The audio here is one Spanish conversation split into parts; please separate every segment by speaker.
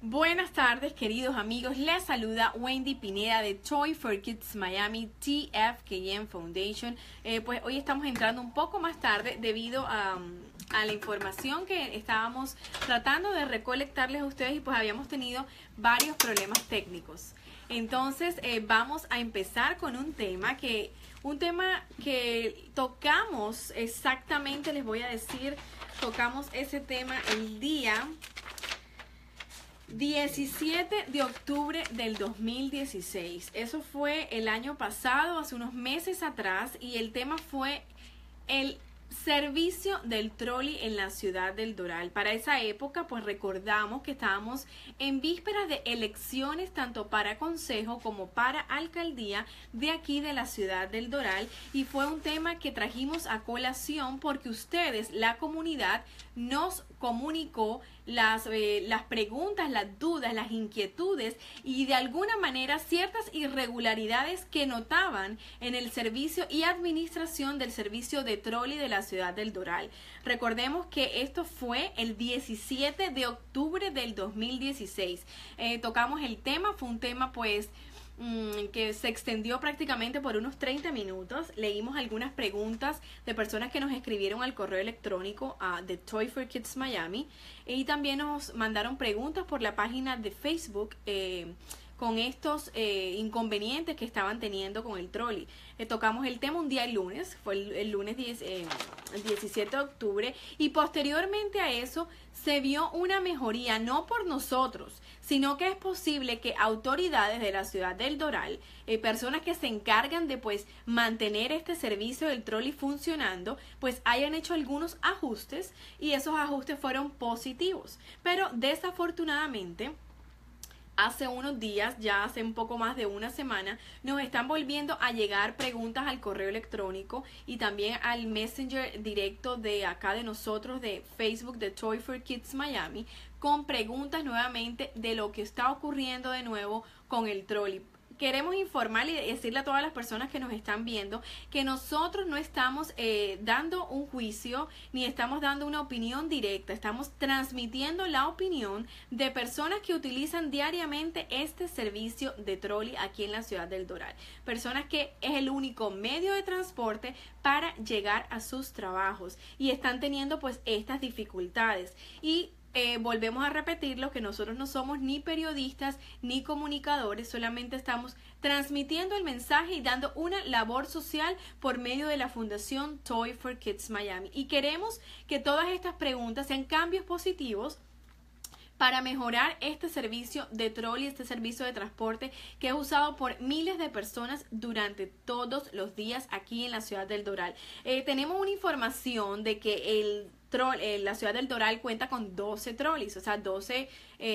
Speaker 1: Buenas tardes, queridos amigos. Les saluda Wendy Pineda de Toy for Kids Miami TFKM Foundation. Pues hoy estamos entrando un poco más tarde debido a la información que estábamos tratando de recolectarles a ustedes y pues habíamos tenido varios problemas técnicos. Entonces vamos a empezar con un tema que tocamos exactamente, les voy a decir, tocamos ese tema el día 17 de octubre del 2016. Eso fue el año pasado, hace unos meses atrás, y el tema fue el servicio del trolley en la ciudad del Doral. Para esa época, pues recordamos que estábamos en vísperas de elecciones tanto para consejo como para alcaldía de aquí de la ciudad del Doral, y fue un tema que trajimos a colación porque ustedes, la comunidad, nos comunicó las preguntas, las dudas, las inquietudes y de alguna manera ciertas irregularidades que notaban en el servicio y administración del servicio de trolley de la ciudad del Doral. Recordemos que esto fue el 17 de octubre del 2016. Tocamos el tema, fue un tema pues que se extendió prácticamente por unos 30 minutos. Leímos algunas preguntas de personas que nos escribieron al correo electrónico de Toy for Kids Miami, y también nos mandaron preguntas por la página de Facebook con estos inconvenientes que estaban teniendo con el trolley. Tocamos el tema un día el lunes, fue el lunes el 17 de octubre, y posteriormente a eso se vio una mejoría, no por nosotros, sino que es posible que autoridades de la ciudad del Doral, personas que se encargan de pues mantener este servicio del trolley funcionando, pues hayan hecho algunos ajustes, y esos ajustes fueron positivos. Pero desafortunadamente, hace unos días, ya hace un poco más de una semana, nos están volviendo a llegar preguntas al correo electrónico y también al Messenger directo de acá de nosotros, de Facebook, de Toy for Kids Miami, con preguntas nuevamente de lo que está ocurriendo de nuevo con el trolley. Queremos informar y decirle a todas las personas que nos están viendo que nosotros no estamos dando un juicio ni estamos dando una opinión directa. Estamos transmitiendo la opinión de personas que utilizan diariamente este servicio de trolley aquí en la ciudad del Doral. Personas que es el único medio de transporte para llegar a sus trabajos y están teniendo pues estas dificultades. Y volvemos a repetirlo, que nosotros no somos ni periodistas ni comunicadores, solamente estamos transmitiendo el mensaje y dando una labor social por medio de la Fundación Toy for Kids Miami. Y queremos que todas estas preguntas sean cambios positivos para mejorar este servicio de trolley, este servicio de transporte que es usado por miles de personas durante todos los días aquí en la ciudad del Doral. Tenemos una información de que la ciudad del Doral cuenta con 12 trolleys, o sea, 12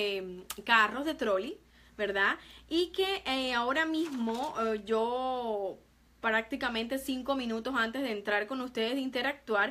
Speaker 1: carros de trolley, ¿verdad? Y que ahora mismo yo prácticamente 5 minutos antes de entrar con ustedes, de interactuar,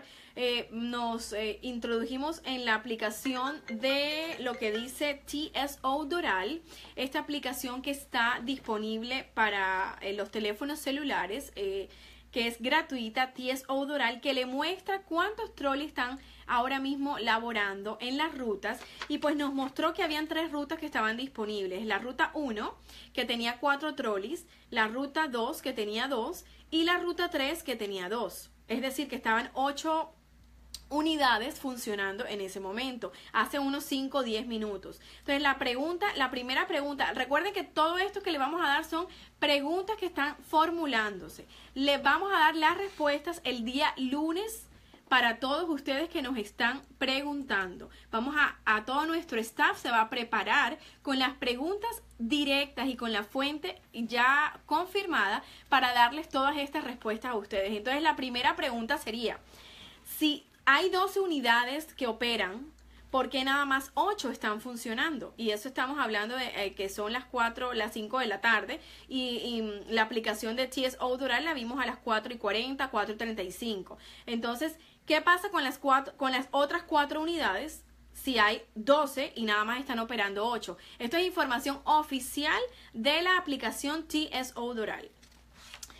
Speaker 1: nos introdujimos en la aplicación de lo que dice TSO Doral, esta aplicación que está disponible para los teléfonos celulares, que es gratuita, TSO Doral, que le muestra cuántos trolleys están ahora mismo laborando en las rutas, y pues nos mostró que habían 3 rutas que estaban disponibles. La ruta 1, que tenía 4 trolleys, la ruta 2, que tenía 2, y la ruta 3, que tenía 2. Es decir, que estaban 8 unidades funcionando en ese momento, hace unos 5 o 10 minutos. Entonces la primera pregunta, recuerden que todo esto que le vamos a dar son preguntas que están formulándose. Les vamos a dar las respuestas el día lunes para todos ustedes que nos están preguntando. A todo nuestro staff se va a preparar con las preguntas directas y con la fuente ya confirmada para darles todas estas respuestas a ustedes. Entonces la primera pregunta sería: si hay 12 unidades que operan, ¿por qué nada más 8 están funcionando? Y eso estamos hablando de que son las 5 de la tarde, y la aplicación de TSO Doral la vimos a las 4:40, 4:35. Entonces, ¿qué pasa con las otras 4 unidades si hay 12 y nada más están operando 8? Esto es información oficial de la aplicación TSO Doral.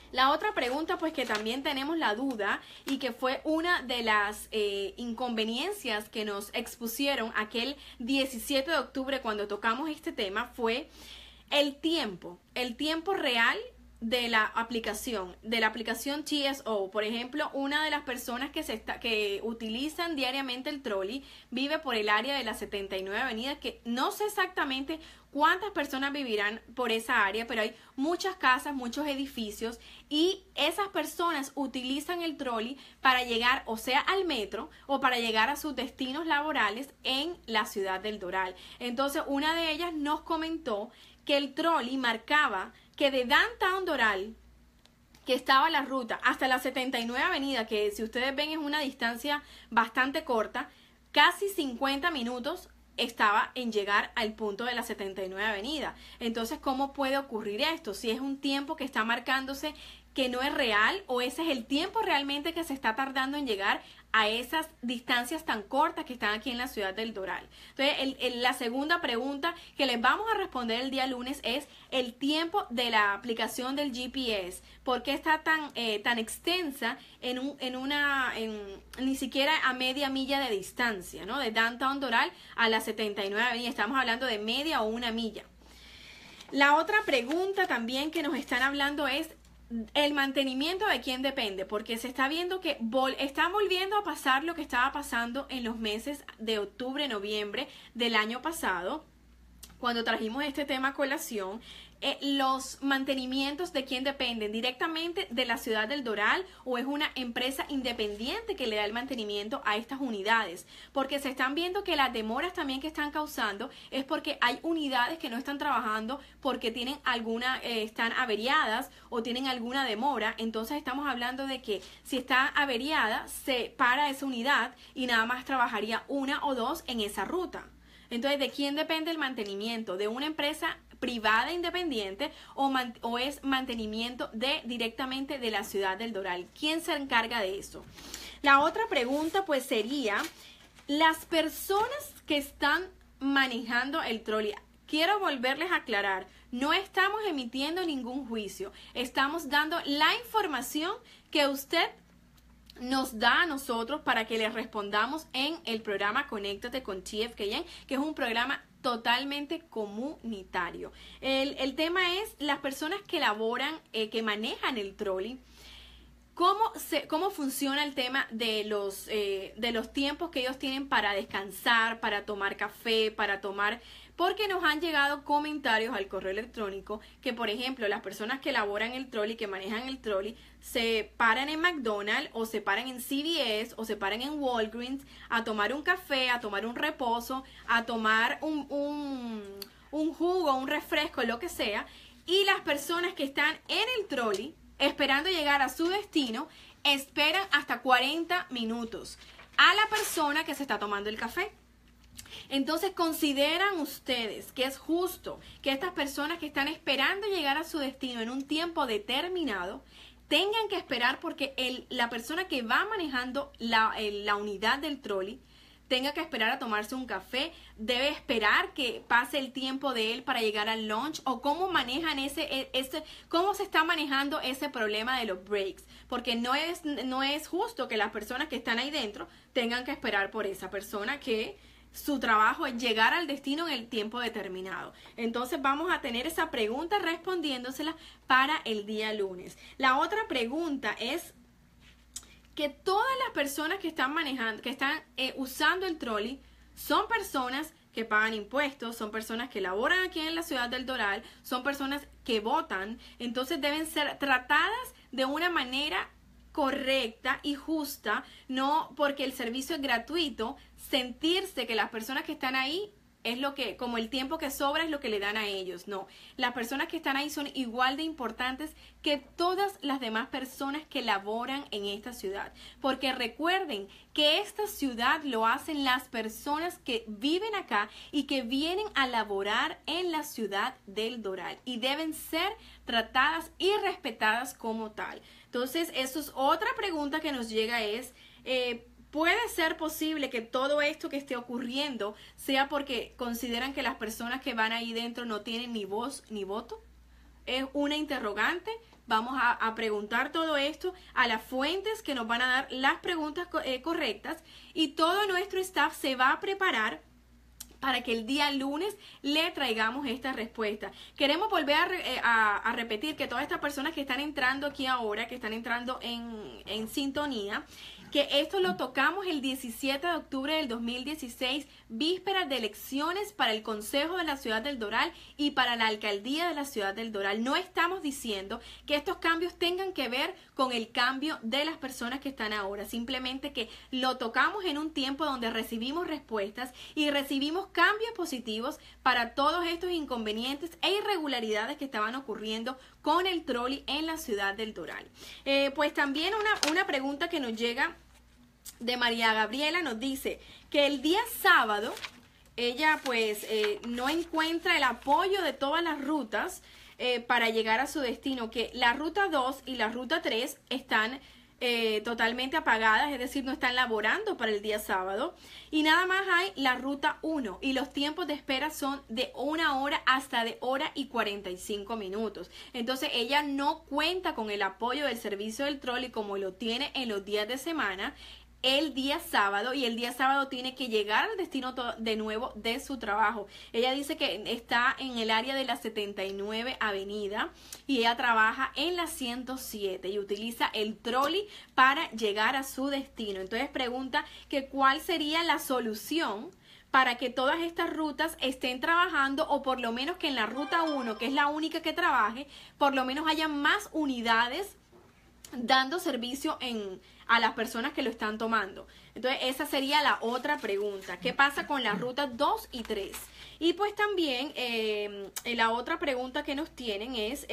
Speaker 1: La otra pregunta, pues que también tenemos la duda y que fue una de las inconveniencias que nos expusieron aquel 17 de octubre cuando tocamos este tema, fue el tiempo real de la aplicación TSO. Por ejemplo, una de las personas que utilizan diariamente el trolley vive por el área de la 79 Avenida, que no sé exactamente cuántas personas vivirán por esa área, pero hay muchas casas, muchos edificios, y esas personas utilizan el trolley para llegar o sea al metro o para llegar a sus destinos laborales en la ciudad del Doral. Entonces, una de ellas nos comentó que el trolley marcaba que de Downtown Doral, que estaba la ruta hasta la 79 Avenida, que si ustedes ven es una distancia bastante corta, casi 50 minutos estaba en llegar al punto de la 79 Avenida. Entonces, ¿cómo puede ocurrir esto? Si es un tiempo que está marcándose que no es real, o ese es el tiempo realmente que se está tardando en llegar a esas distancias tan cortas que están aquí en la ciudad del Doral. Entonces, la segunda pregunta que les vamos a responder el día lunes es el tiempo de la aplicación del GPS. ¿Por qué está tan extensa ni siquiera a media milla de distancia, ¿no? De Downtown Doral a la 79 Avenida. Estamos hablando de media o una milla. La otra pregunta también que nos están hablando es el mantenimiento de quién depende, porque se está viendo que está volviendo a pasar lo que estaba pasando en los meses de octubre, noviembre del año pasado, cuando trajimos este tema a colación. Los mantenimientos de quién dependen, directamente de la ciudad del Doral, o es una empresa independiente que le da el mantenimiento a estas unidades, porque se están viendo que las demoras también que están causando es porque hay unidades que no están trabajando porque tienen están averiadas o tienen alguna demora. Entonces estamos hablando de que si está averiada se para esa unidad y nada más trabajaría una o dos en esa ruta. Entonces, ¿de quién depende el mantenimiento? ¿De una empresa privada independiente o es mantenimiento directamente de la ciudad del Doral? ¿Quién se encarga de eso? La otra pregunta pues sería, las personas que están manejando el trolley, quiero volverles a aclarar, no estamos emitiendo ningún juicio, estamos dando la información que usted nos da a nosotros para que les respondamos en el programa Conéctate con TFKN, que es un programa totalmente comunitario. El tema es las personas que laboran, que manejan el trolley. ¿Cómo funciona el tema de los tiempos que ellos tienen para descansar, para tomar café, porque nos han llegado comentarios al correo electrónico que, por ejemplo, las personas que elaboran el trolley, que manejan el trolley, se paran en McDonald's o se paran en CVS o se paran en Walgreens a tomar un café, a tomar un reposo, a tomar un jugo, un refresco, lo que sea, y las personas que están en el trolley esperando llegar a su destino esperan hasta 40 minutos a la persona que se está tomando el café. Entonces, ¿consideran ustedes que es justo que estas personas que están esperando llegar a su destino en un tiempo determinado tengan que esperar porque la persona que va manejando la unidad del trolley tenga que esperar a tomarse un café, debe esperar que pase el tiempo de él para llegar al lunch, o cómo manejan cómo se está manejando ese problema de los breaks? Porque no es justo que las personas que están ahí dentro tengan que esperar por esa persona que su trabajo es llegar al destino en el tiempo determinado. Entonces vamos a tener esa pregunta respondiéndosela para el día lunes. La otra pregunta es que todas las personas que están manejando, que están usando el trolley, son personas que pagan impuestos, son personas que laboran aquí en la ciudad del Doral, son personas que votan. Entonces deben ser tratadas de una manera correcta y justa, no porque el servicio es gratuito, sentirse que las personas que están ahí es como el tiempo que sobra es lo que le dan a ellos. No, las personas que están ahí son igual de importantes que todas las demás personas que laboran en esta ciudad. Porque recuerden que esta ciudad lo hacen las personas que viven acá y que vienen a laborar en la ciudad del Doral, y deben ser tratadas y respetadas como tal. Entonces, eso es otra pregunta que nos llega, es ¿puede ser posible que todo esto que esté ocurriendo sea porque consideran que las personas que van ahí dentro no tienen ni voz ni voto? es una interrogante. Vamos a preguntar todo esto a las fuentes que nos van a dar las preguntas correctas, y todo nuestro staff se va a preparar para que el día lunes le traigamos esta respuesta. Queremos volver a repetir que todas estas personas que están entrando aquí ahora, que están entrando en sintonía, que esto lo tocamos el 17 de octubre del 2016, vísperas de elecciones para el Consejo de la Ciudad del Doral y para la Alcaldía de la Ciudad del Doral. No estamos diciendo que estos cambios tengan que ver con el cambio de las personas que están ahora, simplemente que lo tocamos en un tiempo donde recibimos respuestas y recibimos cambios positivos para todos estos inconvenientes e irregularidades que estaban ocurriendo con el trolley en la Ciudad del Doral. Pues también una pregunta que nos llega de María Gabriela, nos dice que el día sábado ella pues no encuentra el apoyo de todas las rutas para llegar a su destino, que la ruta 2 y la ruta 3 están totalmente apagadas, es decir, no están laborando para el día sábado, y nada más hay la ruta 1 y los tiempos de espera son de 1 hora hasta de 1:45 minutos. Entonces ella no cuenta con el apoyo del servicio del trolley como lo tiene en los días de semana el día sábado, y el día sábado tiene que llegar al destino de nuevo de su trabajo. Ella dice que está en el área de la 79 Avenida y ella trabaja en la 107 y utiliza el trolley para llegar a su destino. Entonces pregunta que cuál sería la solución para que todas estas rutas estén trabajando, o por lo menos que en la ruta 1, que es la única que trabaje, por lo menos haya más unidades dando servicio a las personas que lo están tomando. Entonces esa sería la otra pregunta. ¿Qué pasa con las rutas 2 y 3? Y pues también la otra pregunta que nos tienen es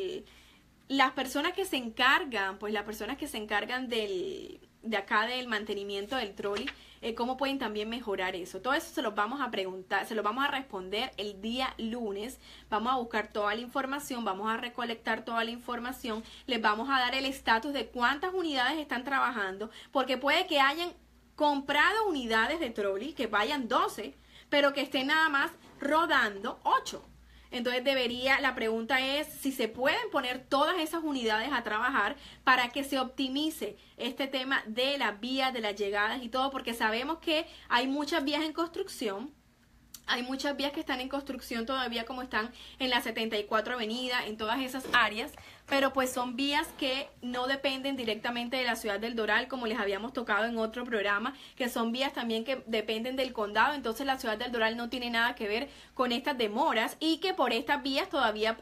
Speaker 1: las personas que se encargan, pues las personas que se encargan de acá del mantenimiento del trolley, cómo pueden también mejorar eso. Todo eso se los vamos a preguntar, se los vamos a responder el día lunes. Vamos a buscar toda la información, vamos a recolectar toda la información, les vamos a dar el estatus de cuántas unidades están trabajando, porque puede que hayan comprado unidades de trolley, que vayan 12, pero que estén nada más rodando 8. Entonces la pregunta es si se pueden poner todas esas unidades a trabajar para que se optimice este tema de las vías, de las llegadas y todo, porque sabemos que hay muchas vías en construcción. Hay muchas vías que están en construcción todavía, como están en la 74 Avenida, en todas esas áreas, pero pues son vías que no dependen directamente de la Ciudad del Doral, como les habíamos tocado en otro programa, que son vías también que dependen del condado. Entonces la Ciudad del Doral no tiene nada que ver con estas demoras, y que por estas vías todavía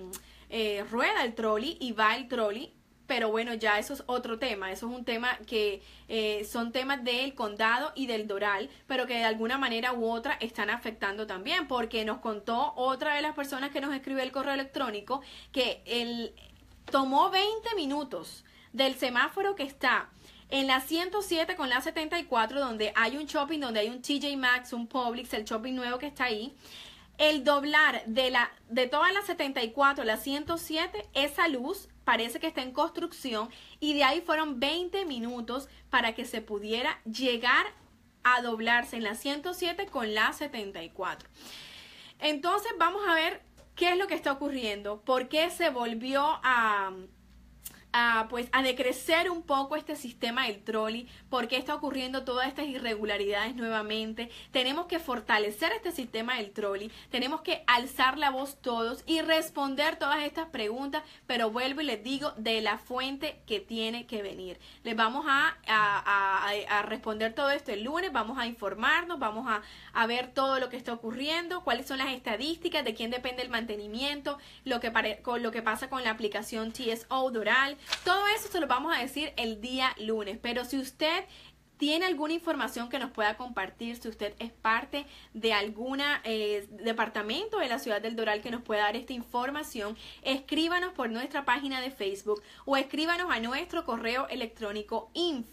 Speaker 1: rueda el trolley y va el trolley. Pero bueno, ya eso es otro tema, eso es un tema que son temas del condado y del Doral, pero que de alguna manera u otra están afectando también, porque nos contó otra de las personas que nos escribió el correo electrónico que tomó 20 minutos del semáforo que está en la 107 con la 74, donde hay un shopping, donde hay un TJ Maxx, un Publix, el shopping nuevo que está ahí. El doblar de toda la 74 a la 107, esa luz parece que está en construcción, y de ahí fueron 20 minutos para que se pudiera llegar a doblarse en la 107 con la 74. Entonces vamos a ver qué es lo que está ocurriendo, por qué se volvió a decrecer un poco este sistema del trolley, por qué está ocurriendo todas estas irregularidades nuevamente. Tenemos que fortalecer este sistema del trolley, tenemos que alzar la voz todos y responder todas estas preguntas, pero vuelvo y les digo, de la fuente que tiene que venir. Les vamos a responder todo esto el lunes, vamos a informarnos, vamos a ver todo lo que está ocurriendo, cuáles son las estadísticas, de quién depende el mantenimiento, lo que pasa con la aplicación TSO Doral. Todo eso se lo vamos a decir el día lunes, pero si usted tiene alguna información que nos pueda compartir, si usted es parte de algún departamento de la Ciudad del Doral que nos pueda dar esta información, escríbanos por nuestra página de Facebook o escríbanos a nuestro correo electrónico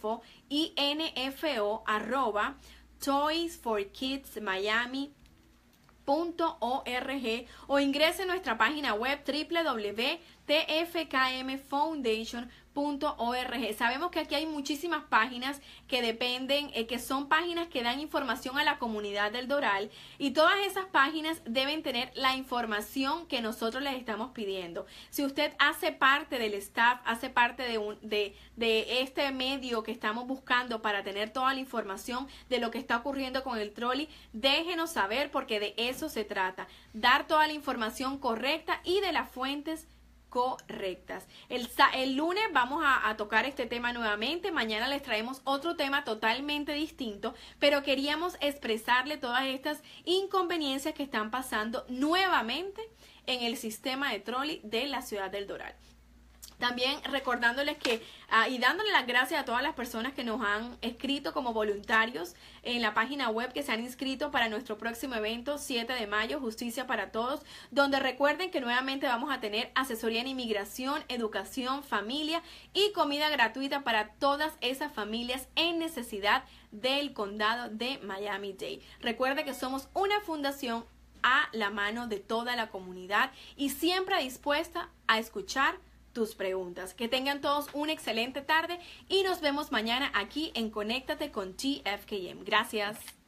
Speaker 1: info@toysforkidsmiami.org, o ingrese a nuestra página web www.tfkmfoundation.org. Sabemos que aquí hay muchísimas páginas que dependen, que son páginas que dan información a la comunidad del Doral, y todas esas páginas deben tener la información que nosotros les estamos pidiendo. Si usted hace parte del staff, hace parte de este medio que estamos buscando para tener toda la información de lo que está ocurriendo con el trolley, déjenos saber, porque de eso se trata, dar toda la información correcta y de las fuentes correctas. El lunes vamos a tocar este tema nuevamente. Mañana les traemos otro tema totalmente distinto, pero queríamos expresarle todas estas inconveniencias que están pasando nuevamente en el sistema de trolley de la ciudad del Doral. También recordándoles que y dándole las gracias a todas las personas que nos han escrito como voluntarios en la página web, que se han inscrito para nuestro próximo evento 7 de mayo, Justicia para Todos, donde recuerden que nuevamente vamos a tener asesoría en inmigración, educación, familia y comida gratuita para todas esas familias en necesidad del condado de Miami-Dade. Recuerde que somos una fundación a la mano de toda la comunidad y siempre dispuesta a escuchar tus preguntas. Que tengan todos una excelente tarde y nos vemos mañana aquí en Conéctate con TFKM. Gracias.